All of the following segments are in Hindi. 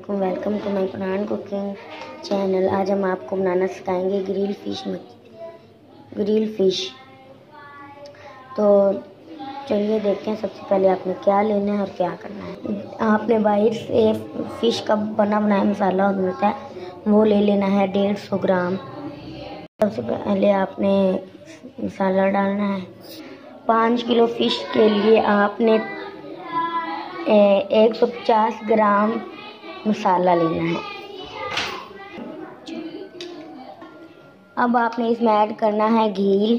वालेकुम, welcome to my Puran cooking channel. आज हम आपको बनाना सिखाएंगे ग्रिल फिश। तो चलिए देखते हैं सबसे पहले आपने क्या लेना है और क्या करना है। आपने बाहर से फ़िश का बना बनाया मसाला मिलता है, वो ले लेना है 150 ग्राम। सबसे पहले आपने मसाला डालना है। 5 किलो फ़िश के लिए आपने 150 ग्राम मसाला लेना है। अब आपने इसमें ऐड करना है घी।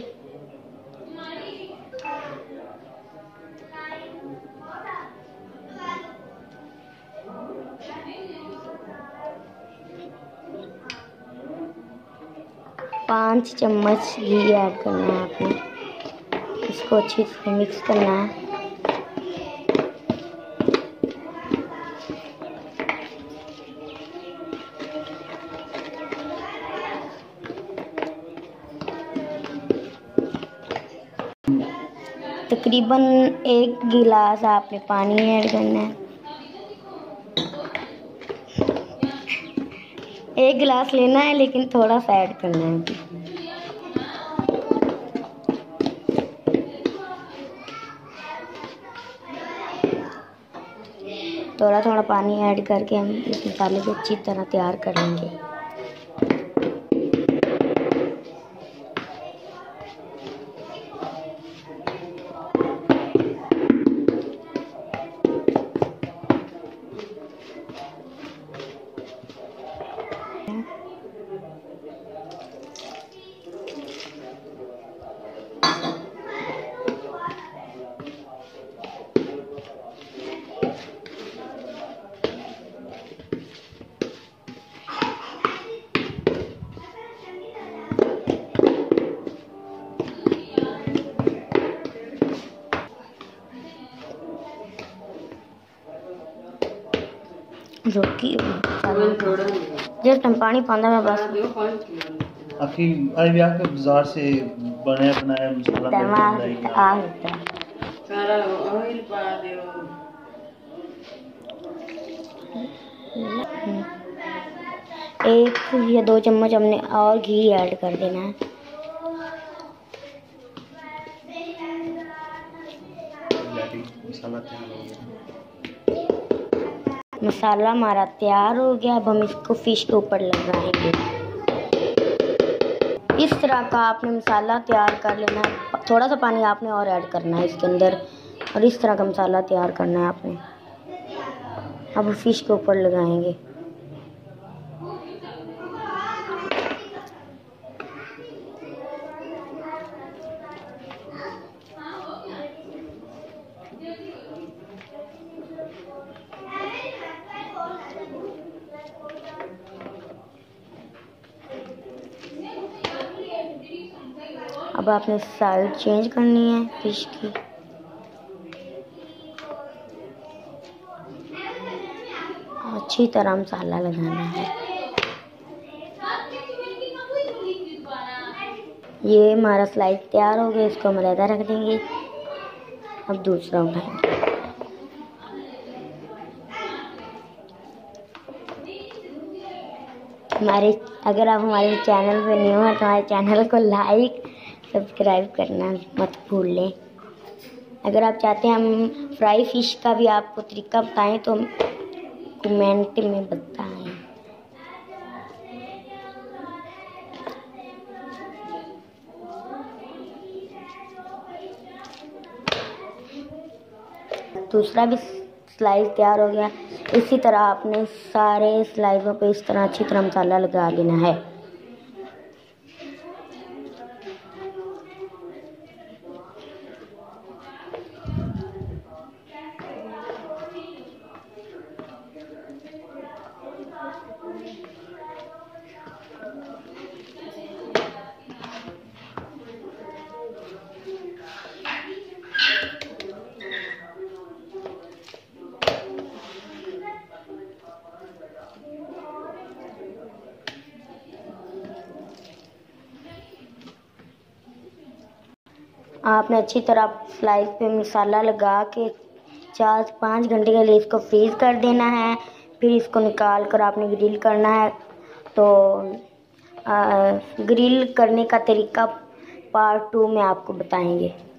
पाँच चम्मच घी ऐड करना है आपने। इसको अच्छी से मिक्स करना है। तकरीबन 1 गिलास आपने पानी ऐड करना है। 1 गिलास लेना है लेकिन थोड़ा सा ऐड करना है। थोड़ा थोड़ा पानी ऐड करके हम इस मसाले को अच्छी तरह तैयार कर लेंगे। रोटी जस्ट हम पानी पाना है बस। आखिर अभी आके बाजार से बनाया बनाया मसाला आ होता है। सारा ऑयल पा दो। 1 या 2 चम्मच हमने और घी ऐड कर देना है। मसाला हमारा तैयार हो गया। अब हम इसको फिश के ऊपर लगाएंगे। इस तरह का आपने मसाला तैयार कर लेना है। थोड़ा सा पानी आपने और ऐड करना है इसके अंदर, और इस तरह का मसाला तैयार करना है आपने। अब फिश के ऊपर लगाएंगे। अब आपने साइड चेंज करनी है फिश की। अच्छी तरह मसाला लगाना है। ये हमारा स्लाइस तैयार हो गया। इसको हम अलग रख देंगे। अब दूसरा उठाएंगे। अगर आप हमारे चैनल पे न्यू हैं तो हमारे चैनल को लाइक सब्सक्राइब करना मत भूलें। अगर आप चाहते हैं हम फ्राई फिश का भी आपको तरीका बताएं तो कमेंट में बताएं। दूसरा भी स्लाइस तैयार हो गया। इसी तरह आपने सारे स्लाइसों पे इस तरह अच्छी तरह मसाला लगा लेना है। आपने अच्छी तरह स्लाइस पे मसाला लगा के 4 से 5 घंटे के लिए इसको फ्रीज़ कर देना है। फिर इसको निकाल कर आपने ग्रिल करना है। तो ग्रिल करने का तरीका पार्ट 2 में आपको बताएंगे।